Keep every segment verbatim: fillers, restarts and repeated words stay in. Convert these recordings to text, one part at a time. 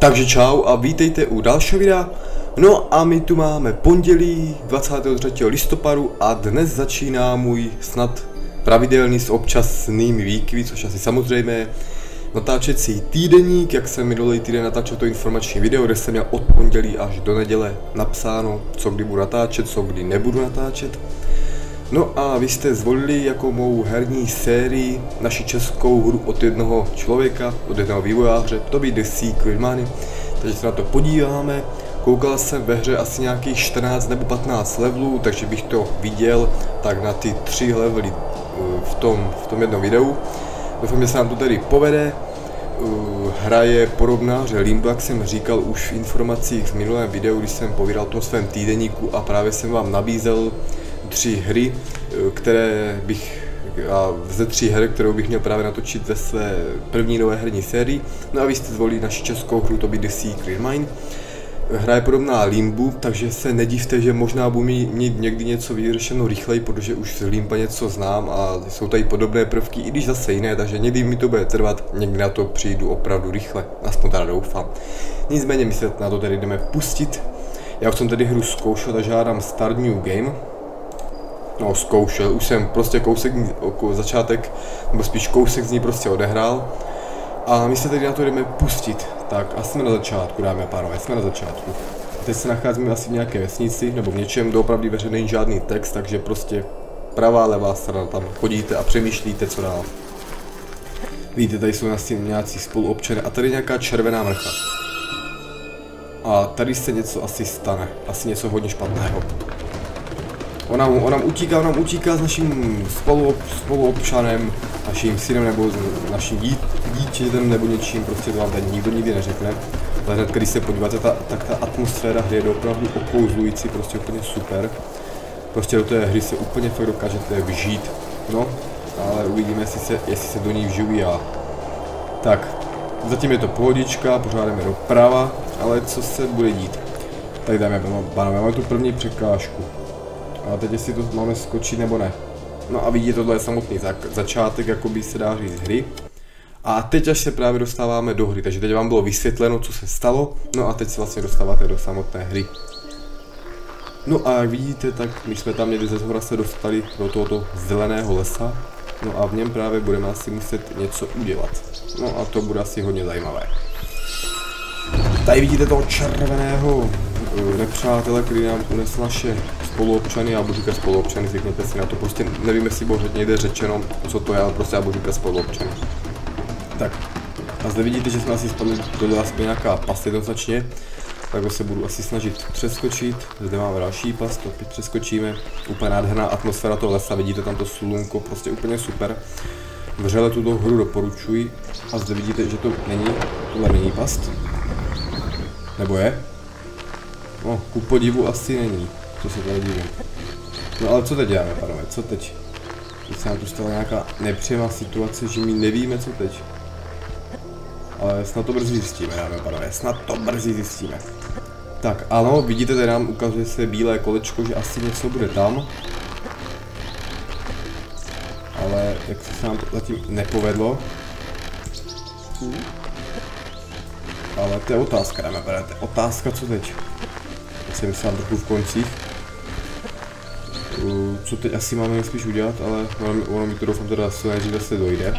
Takže čau a vítejte u dalšího videa. No a my tu máme pondělí dvacátého třetího listopadu a dnes začíná můj snad pravidelný s občasnými výkyvy, což asi samozřejmě natáčecí týdeník, jak jsem minulý týden natáčel to informační video, kde jsem měl od pondělí až do neděle napsáno, co kdy budu natáčet, co kdy nebudu natáčet. No a vy jste zvolili jako mou herní sérii naši českou hru od jednoho člověka, od jednoho vývojáře, to by The Secret Money, takže se na to podíváme. Koukal jsem ve hře asi nějakých čtrnáct nebo patnáct levelů, takže bych to viděl tak na ty tři levely v tom, v tom jednom videu. Doufám, že se nám to tedy povede. Hra je podobná, že Limbo, jak jsem říkal už v informacích v minulém videu, když jsem povídal o tom svém týdeníku a právě jsem vám nabízel tři hry, které bych, a ze tří her, kterou bych měl právě natočit ve své první nové herní sérii. No a vy jste zvolili naši českou hru, to by The Secret Mine. Hra je podobná Limbu, takže se nedivte, že možná budu mít někdy něco vyřešeno rychleji, protože už z Limba něco znám a jsou tady podobné prvky, i když zase jiné, takže někdy mi to bude trvat, někdy na to přijdu opravdu rychle, aspoň teda doufám. Nicméně my se na to tedy jdeme pustit. Já už jsem tedy hru zkoušel, takže žádám Start New Game. No, zkoušel, už jsem prostě kousek, začátek, nebo spíš kousek z ní prostě odehrál. A my se tedy na to jdeme pustit. Tak a jsme na začátku, dámy a pánové, jsme na začátku. Teď se nacházíme asi v nějaké vesnici, nebo v něčem, doopravdy veře není žádný text, takže prostě pravá, levá strana, tam chodíte a přemýšlíte, co dál. Víte, tady jsou asi nějací spoluobčané a tady nějaká červená mrcha. A tady se něco asi stane, asi něco hodně špatného. Ona, on nám utíká, on nám utíká s naším spolu, spoluobčanem, naším synem nebo s naším dít, dítětem nebo něčím, prostě to vám tady nikdo nikdy neřekne. Ale hned, když se podíváte, ta, tak ta atmosféra hry je opravdu okouzlující, prostě úplně super. Prostě do té hry se úplně fakt dokážete vžít, no, ale uvidíme, jestli se, jestli se do ní vžiju já. Tak, zatím je to pohodička, pořád jdeme doprava, ale co se bude dít? Tak dáme, pánové, máme tu první překážku. A teď jestli to máme skočit nebo ne. No a vidíte, tohle je samotný začátek, jakoby se dá říct hry. A teď až se právě dostáváme do hry, takže teď vám bylo vysvětleno, co se stalo. No a teď se vlastně dostáváte do samotné hry. No a jak vidíte, tak my jsme tam někde ze zhora se dostali do tohoto zeleného lesa. No a v něm právě budeme asi muset něco udělat. No a to bude asi hodně zajímavé. Tady vidíte toho červeného nepřátele, který nám unesl naše spoluobčany, já budu říkat spoluobčany, zvykněte si na to, prostě nevím, jestli bylo někde řečeno, co to je, ale prostě já budu říkat spoluobčany. Tak, a zde vidíte, že jsme asi spadli do aspoň nějaká past jednoznačně, tak se budu asi snažit přeskočit, zde máme další past, opět přeskočíme, úplně nádherná atmosféra toho lesa, vidíte tam to slunko, prostě úplně super. Vřele tuto hru doporučuji a zde vidíte, že to není, tohle není past, nebo je? No, ku podivu asi není, co se tady divím. No ale co teď děláme, pánové, co teď? Teď se nám tu stala nějaká nepříjemná situace, že my nevíme, co teď. Ale snad to brzy zjistíme, dáme, pánové, snad to brzy zjistíme. Tak, ano, vidíte, tady nám ukazuje se bílé kolečko, že asi něco bude tam. Ale jak se nám to zatím nepovedlo. Ale to je otázka, dáme, pánové, to je otázka, co teď. Jsem myslel trochu v koncích. Uh, co teď asi máme nejspíš udělat, ale ono, ono mi to doufám teda nejdříve se dojde.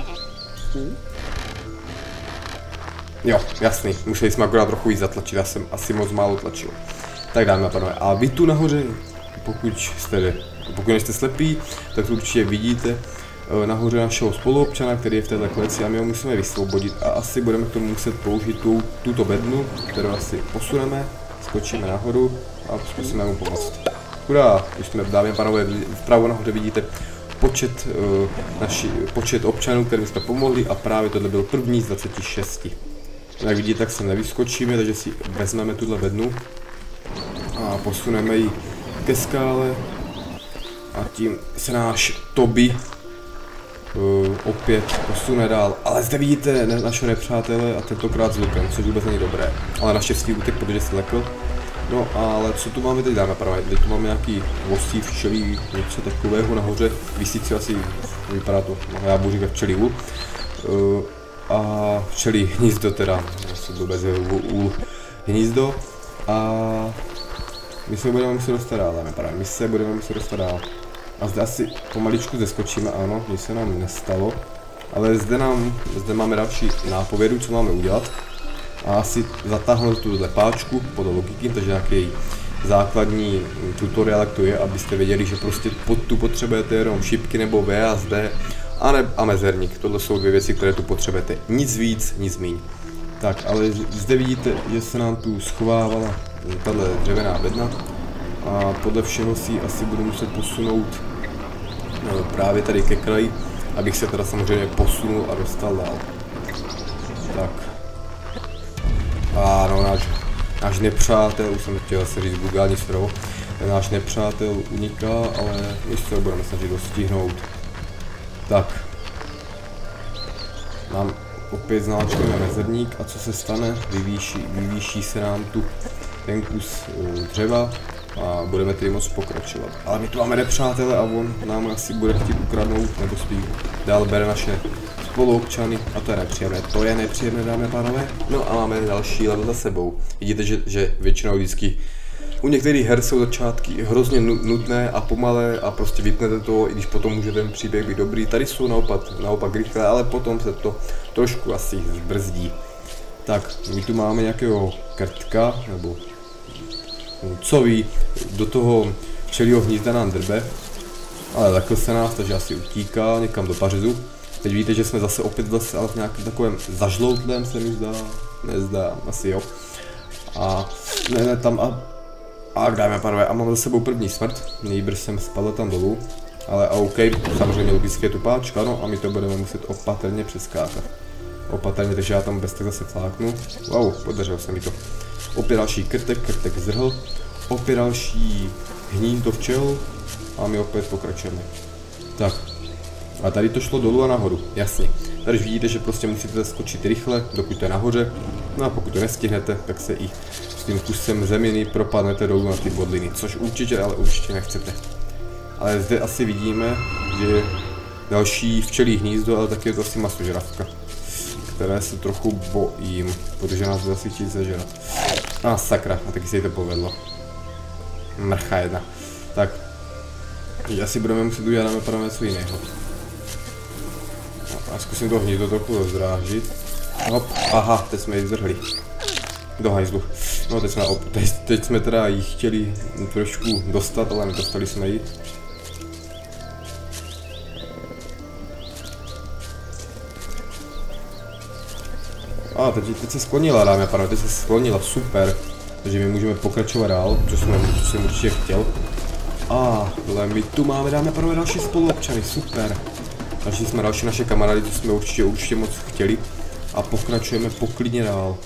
Jo, jasný, museli jsme akorát trochu víc zatlačit, já jsem asi moc málo tlačil. Tak dáme, pánové, a vy tu nahoře, pokud jste, pokud nejste slepí, tak tu určitě vidíte uh, nahoře našeho spoluobčana, který je v této kleci a my ho musíme vysvobodit a asi budeme k tomu muset použít tu, tuto bednu, kterou asi posuneme. Skočíme nahoru a zkusíme mu pomoct. Hurá, už jsme, dámy a pánové, vpravo nahoře vidíte počet, uh, naši, počet občanů, kterým jsme pomohli a právě tohle byl první z dvaceti šesti. Jak vidíte, tak se nevyskočíme, takže si vezmeme tuhle bednu a posuneme ji ke skále a tím se náš Toby uh, opět posune dál. Ale zde vidíte ne, našeho nepřátele a tentokrát s lukem, což vůbec není dobré. Ale naštěstí utek, protože se lekl. No ale co tu máme teď, dáme, právě, teď tu máme nějaký vosí včelí, něco takového nahoře, visící asi, vypadá to, já budu říkat včelí úl. Uh, a včelí hnízdo teda, vůbec úl hnízdo a my se budeme muset dostat dál, právě, my se budeme muset dostat dál. A zde asi pomaličku zeskočíme, ano, nic se nám nestalo, ale zde nám, zde máme další nápovědu, co máme udělat. A asi zatáhnout tu lepáčku podle logiky, takže nějaký základní tutoriál, jak to je, abyste věděli, že prostě pod tu potřebujete jenom šipky nebo V a zde a, ne, a mezerník. Tohle jsou dvě věci, které tu potřebujete. Nic víc, nic míň. Tak, ale zde vidíte, že se nám tu schovávala tahle dřevěná bedna a podle všeho si asi budu muset posunout no, právě tady ke kraji, abych se teda samozřejmě posunul a dostal dál. Tak. A no, náš, náš nepřátel, už jsem chtěl se říct vulgární slovo, náš nepřátel uniká, ale my se budeme snažit dostihnout. Tak. Mám opět znáčkujeme mezerník a co se stane? Vyvýší, vyvýší se nám tu ten kus uh, dřeva a budeme tedy moc pokračovat. Ale my tu máme nepřátele a on nám asi bude chtít ukradnout, nebo spíš dál bere naše spoluobčany a to je nepříjemné, to je nepříjemné, dámy a pánové. No a máme další level za sebou. Vidíte, že, že většinou vždycky u některých her jsou začátky hrozně nudné a pomalé a prostě vypnete to, i když potom může ten příběh být dobrý. Tady jsou naopak, naopak rychlé, ale potom se to trošku asi zbrzdí. Tak, my tu máme nějakého krtka, nebo co ví, do toho včelího hnízda nám drbe, ale lekl se nás, takže asi utíká někam do pařezu. Teď vidíte, že jsme zase opět zase ale v nějakém takovém zažloutlém, se mi zdá, nezdá, asi jo. A ne, ne, tam a, a dáme a pánové, a mám za sebou první smrt, nejbrž jsem spadl tam dolů, ale OK, samozřejmě logické tupáčka, no a my to budeme muset opatrně přeskákat. Opatrně, takže já tam bez tak zase fláknu, wow, podařilo se mi to. Opět další krtek, krtek zrhl, opět další hnízdo včel a my opět pokračujeme. Tak. A tady to šlo dolů a nahoru, jasně. Tady vidíte, že prostě musíte skočit rychle, dokud to je nahoře. No a pokud to nestihnete, tak se i s tím kusem zeminy propadnete dolů na ty bodliny, což určitě, ale určitě nechcete. Ale zde asi vidíme, že je další včelí hnízdo, ale taky je to asi masožravka, které se trochu bojím, protože nás bude asi chtít sežrat. A sakra, a taky se jí to povedlo. Mrcha jedna. Tak. Asi budeme muset udělat na něco jiného. A zkusím to hnízdo trochu rozdrážit. Hop, aha, teď jsme ji zrhli. Do hajzlu. No teď jsme, teď, teď jsme teda ji chtěli trošku dostat, ale nedostali jsme ji. A teď, teď se sklonila, dámy a pánové, teď se sklonila, super. Takže my můžeme pokračovat dál, co, jsme, co jsem určitě chtěl. A tohle my tu máme, dáme prvé další spoluobčany, super. Našli jsme další naše kamarády, to jsme určitě, určitě moc chtěli. A pokračujeme poklidně dál.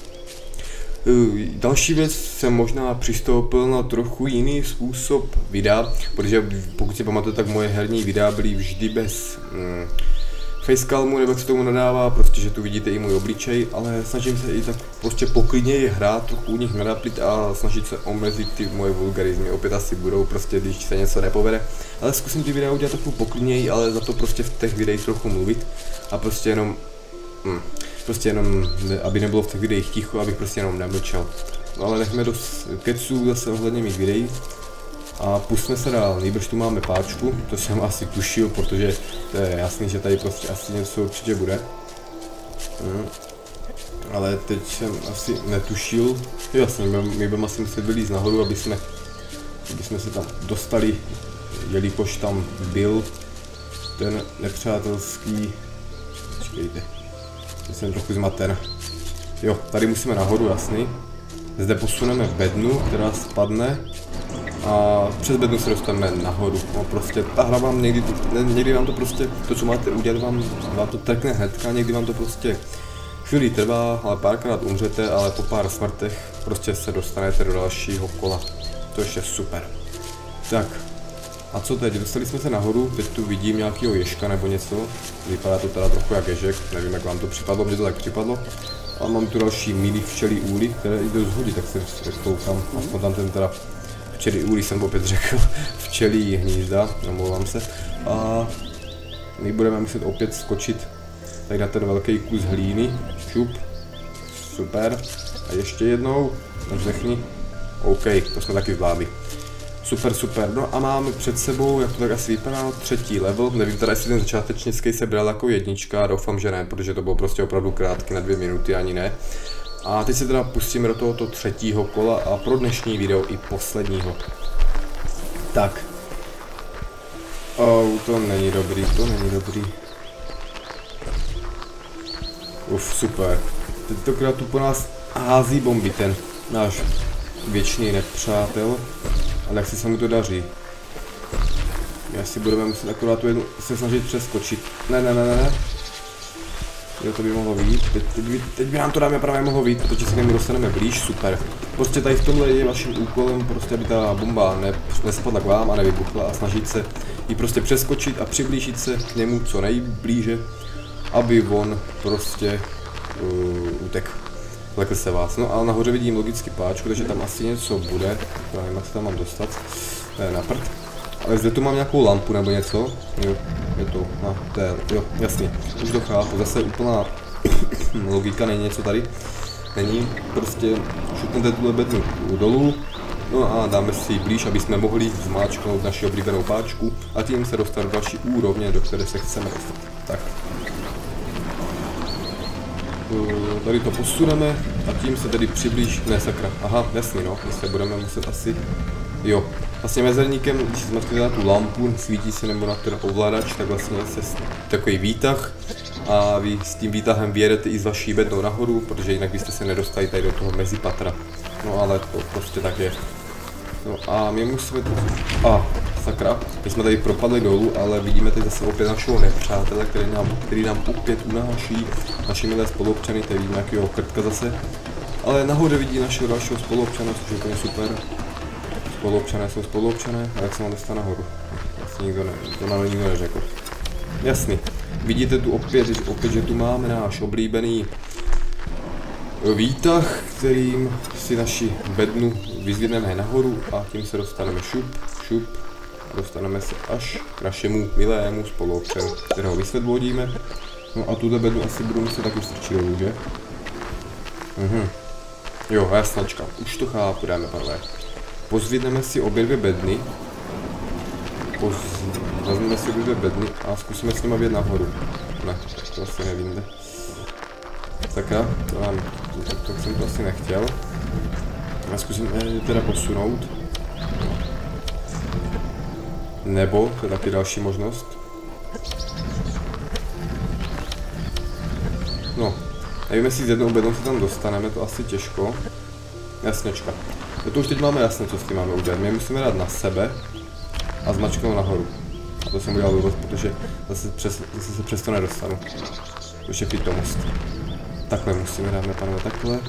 Další věc, jsem možná přistoupil na trochu jiný způsob videa, protože pokud si pamatujete, tak moje herní videa byly vždy bez mm, facecalmu, nebo jak se tomu nadává, prostě že tu vidíte i můj obličej, ale snažím se i tak prostě poklidněji hrát, trochu u nich nadaplit a snažit se omezit ty moje vulgarizmy, opět asi budou prostě, když se něco nepovede, ale zkusím ty videa udělat trochu poklidněji, ale za to prostě v těch videích trochu mluvit a prostě jenom, hm, prostě jenom, aby nebylo v těch videích ticho, abych prostě jenom nemlčel. No ale nechme do keců zase ohledně mých videí. A pustíme se dál, nejbrž tu máme páčku, to jsem asi tušil, protože to je jasný, že tady prostě asi něco určitě bude. Hmm. Ale teď jsem asi netušil, jasně, my budeme asi muset vylízt nahoru, aby jsme, aby jsme se tam dostali, jelikož tam byl ten nepřátelský, počkejte, teď jsem trochu zmaten. Jo, tady musíme nahoru, jasný. Zde posuneme bednu, která spadne. A přes bednu se dostaneme nahoru. No prostě ta hra vám někdy, někdy vám to prostě, to co máte udělat, vám, vám to trkne hnedka, někdy vám to prostě chvíli trvá, ale párkrát umřete, ale po pár smrtech prostě se dostanete do dalšího kola. To je super. Tak, a co teď? Dostali jsme se nahoru, teď tu vidím nějakého ježka nebo něco. Vypadá to teda trochu jak ježek, nevím jak vám to připadlo, mně to tak připadlo. A mám tu další mini včelí úly, které jdou z hody, tak se koukám, aspoň tam ten teda včelí úly jsem opět řekl, včelí hnízda, omlouvám se. A my budeme muset opět skočit tady na ten velký kus hlíny, šup, super, a ještě jednou, nevzdechni, OK, to jsme taky zvládli. Super, super, no a máme před sebou, jak to tak asi vypadá, třetí level, nevím teda, jestli ten začátečnický se bral jako jednička, doufám, že ne, protože to bylo prostě opravdu krátký, na dvě minuty, ani ne. A teď se teda pustíme do tohoto třetího kola a pro dnešní video i posledního. Tak. Oh, to není dobrý, to není dobrý. Uf, super. Tentokrát tu po nás hází bomby ten náš věčný nepřátel. Ale jak si se mu to daří? My asi budeme muset akorát tu jednu se snažit přeskočit. Ne, ne, ne, ne. Jo, to by mohlo být. Teď, teď, by, teď by nám to dáme právě mohlo být, protože se k němu dostaneme blíž, super. Prostě tady v tomhle je vaším úkolem, prostě aby ta bomba ne, nespadla k vám a nevybuchla a snažit se ji prostě přeskočit a přiblížit se k němu co nejblíže, aby on prostě uh, utek. Lekl se vás. No a nahoře vidím logicky páčku, takže tam asi něco bude. Já nevím, jak se tam mám dostat. To je na prd. Ale zde tu mám nějakou lampu nebo něco. Jo, je to. No, to je, jo, jasně. Už to chápu. Zase úplná logika, není něco tady. Není. Prostě šutnete tuhle bednu dolů. No a dáme si ji blíž, aby jsme mohli zmáčknout naši oblíbenou páčku a tím se dostat do další úrovně, do které se chceme dostat. Tak. Tady to posuneme a tím se tedy přiblíž, ne sakra, aha, jasně no, my se budeme muset asi, jo, vlastně mezerníkem, když jsme na tu lampu, svítí se nebo na ten ovladač, tak vlastně se takový výtah a vy s tím výtahem vyjedete i s vaší bednou nahoru, protože jinak byste se nedostali tady do toho mezipatra, no ale to prostě tak je. No a my musíme to... A, sakra, my jsme tady propadli dolů, ale vidíme tady zase opět našeho nepřátele, který nám, který nám opět unáší naši milé spoluobčany, tady vidíme nějakého krtka zase. Ale nahoře vidí našeho dalšího spoluobčana, což je úplně super. Spoluobčané jsou spoluobčané, a jak se mám dostat nahoru? Vlastně nikdo ne, to nám nikdo neřekl. Jasný, vidíte tu opět, opět, že tu máme náš oblíbený výtah, kterým si naši bednu vyzvedneme nahoru a tím se dostaneme šup, šup, dostaneme se až k našemu milému spoluobčanu, kterého vysvedvodíme. No a tuhle bednu asi budu muset taky strčit dolů, že? Mhm. Jo, jasnačka, už to chápu, dáme pánové. Pozvedneme si obě dvě bedny. Poz... Vezmeme si obě dvě bedny a zkusíme s nimi vjet nahoru. Ne, to asi nevím, kde. Sakra, to mám, tak, tak jsem to asi nechtěl. Já zkusím je teda posunout. Nebo, to je taky další možnost. No, nevím, jestli s jednou bednou se tam dostaneme, to asi těžko. Jasněčka. To už teď máme jasné, co s tím máme udělat. My musíme dát na sebe a zmačknout nahoru. A to jsem udělal důvod, protože zase, přes, zase se přesto nedostanu. To už je pitomost. Takhle musíme dát, pánové, takhle.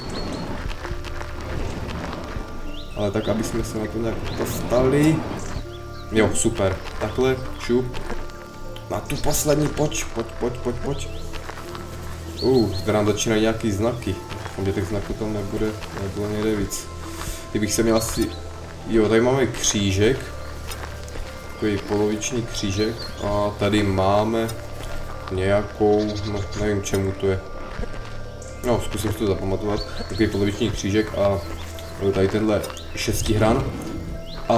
Ale tak, aby jsme se na to nějak dostali. Jo, super. Takhle, šup. Na tu poslední, pojď, pojď, pojď, pojď, pojď. Uh, zde nám začínají nějaký znaky. Doufám, že těch znaků tam nebude, nebylo někde víc. Kdybych se měl asi... Jo, tady máme křížek. Takový poloviční křížek. A tady máme nějakou, no nevím čemu to je. No, zkusím si to zapamatovat. Takový poloviční křížek a tady tenhle šestihran. A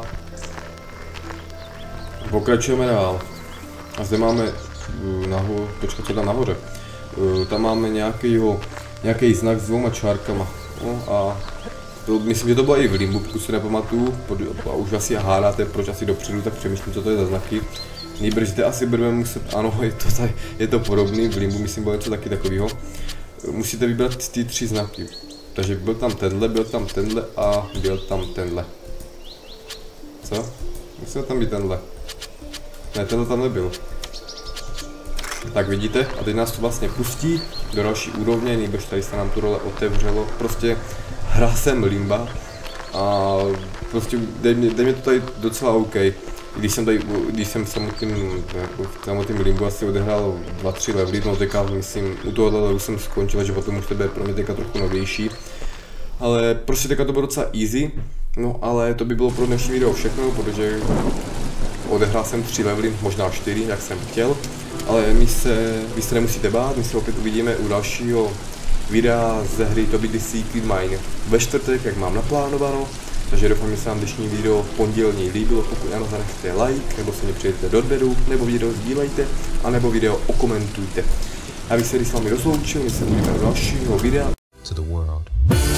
pokračujeme dál. A zde máme nahoru, počkat, co tam nahoře. Tam máme nějakýho, nějaký znak s dvouma čárkama. No a to, myslím, že to bylo i v Limbu, pokud si nepamatuju. A už asi hádáte, proč asi dopředu, tak přemýšlím, co to je za znaky. Nejbrž zde asi budeme muset, ano, je to, tady, je to podobný, v Limbu myslím bylo něco taky takového. Musíte vybrat ty tři znaky. Takže byl tam tenhle, byl tam tenhle a byl tam tenhle. Co? Musel tam být tenhle. Ne, tenhle tam nebyl. Tak vidíte, a teď nás to vlastně pustí do další úrovně, nejbrž tady se nám to role otevřelo. Prostě hra jsem Limba a prostě dej mě, dej mě to tady docela OK. Když jsem tady, když jsem v samotným, v samotným Limbu asi odehrál dva tři levely, no teďka myslím, u tohohle levelu jsem skončil, že potom už to bude pro mě teďka trochu novější. Ale prostě teďka to bylo docela easy, no ale to by bylo pro dnešní video všechno, protože odehrál jsem tři levely, možná čtyři, jak jsem chtěl. ale my se, vy se nemusíte bát, my se opět uvidíme u dalšího videa ze hry Toby the Secret Mine ve čtvrtek, jak mám naplánováno. Takže doufám, že se vám dnešní video pondělní líbilo, pokud ano, zanechte like, nebo se mě přijďte do odběru, nebo video sdílejte, anebo video okomentujte. Já bych se s vámi rozloučil, my se uvidíme do dalšího videa. To the world.